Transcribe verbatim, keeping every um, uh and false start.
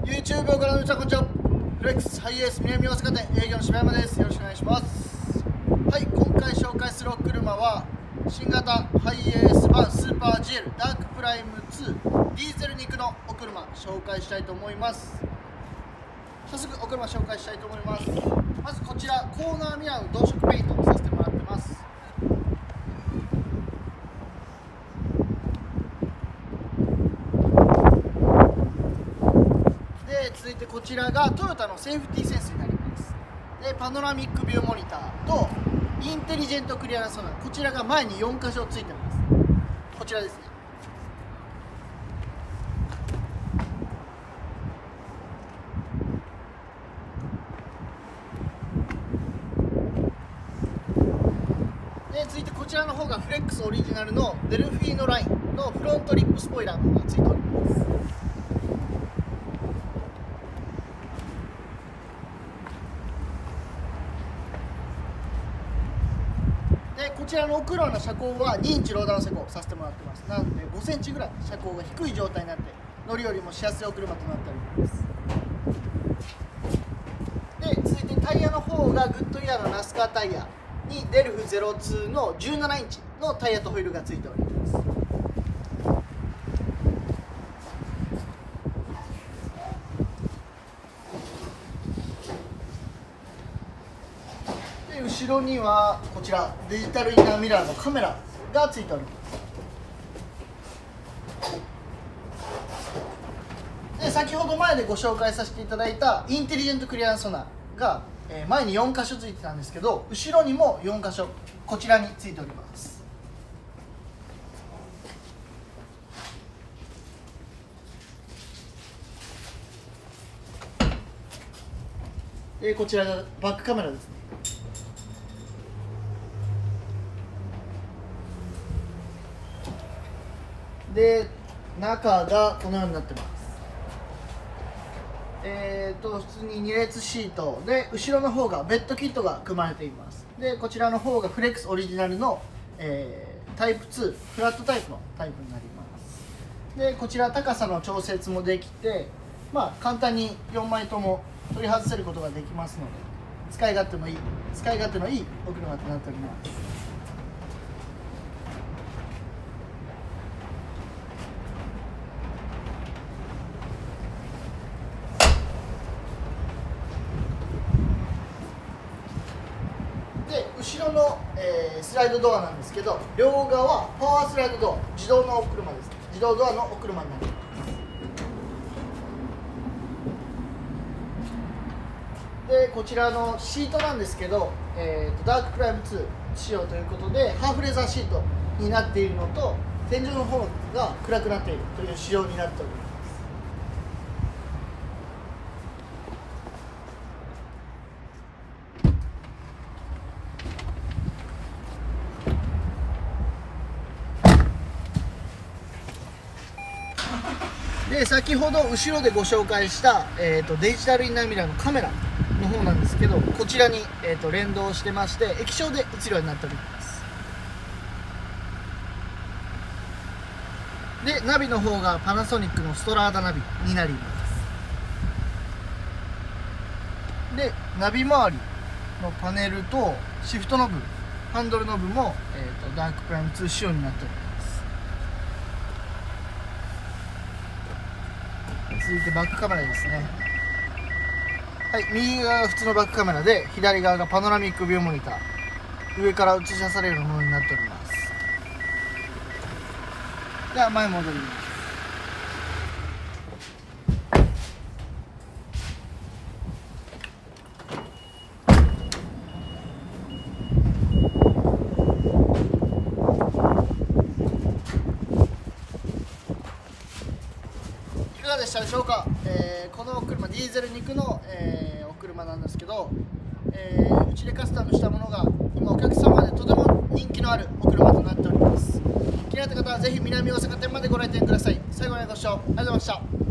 YouTube をご覧の皆さん、こんにちは。フレックスハイエース南大阪店営業の柴山です。よろしくお願いします。はい、今回紹介するお車は新型ハイエース版スーパー ジーエル ダークプライムツーディーゼル肉のお車紹介したいと思います。早速お車紹介したいと思います。まずこちらコーナーミラーの同色ペイントをさせてもらってます。続いてこちらがトヨタのセーフティーセンスになります。でパノラミックビューモニターとインテリジェントクリアランスソナー、こちらが前によん箇所ついてます。こちらですね。で続いてこちらの方がフレックスオリジナルのデルフィーノラインのフロントリップスポイラーの方がついております。でこちらのお車の車高はにインチローダウン施工させてもらってます。なのでごセンチぐらい車高が低い状態になって乗り降りもしやすいお車となっております。で続いてタイヤの方がグッドイヤーのナスカータイヤにデルフゼロツーのじゅうななインチのタイヤとホイールがついております。で後ろにはこちらデジタルインナーミラーのカメラがついております。で先ほど前でご紹介させていただいたインテリジェントクリアランスソナーが前によん箇所ついてたんですけど、後ろにもよん箇所こちらについております。でこちらがバックカメラですね。で中がこのようになってます。えーと普通にに列シートで後ろの方がベッドキットが組まれています。でこちらの方がフレックスオリジナルの、えー、タイプツーフラットタイプのタイプになります。でこちら高さの調節もできて、まあ簡単によんまいとも取り外せることができますので、使い勝手もいい使い勝手のいいお車となっております。で後ろの、えー、スライドドアなんですけど、両側はパワースライドドア、自動のお車です。自動ドアのお車になります。でこちらのシートなんですけど、えーと、ダークプライムツー仕様ということでハーフレザーシートになっているのと、天井の方が暗くなっているという仕様になっております。で先ほど後ろでご紹介した、えー、とデジタルインナーミラーのカメラの方なんですけど、こちらに、えー、と連動してまして液晶で映るようになっております。でナビの方がパナソニックのストラーダナビになります。でナビ周りのパネルとシフトノブ、ハンドルノブも、えー、とダークプライムツー仕様になっております。続いてバックカメラですね。はい、右側が普通のバックカメラで左側がパノラミックビューモニター、上から映し出されるものになっております。では前戻ります。いかがでしたでしょうか。えー、このお車ディーゼル肉の、えー、お車なんですけど、えー、うちでカスタムしたものが今お客様でとても人気のあるお車となっております。気になった方はぜひ南大阪店までご来店ください。最後までご視聴ありがとうございました。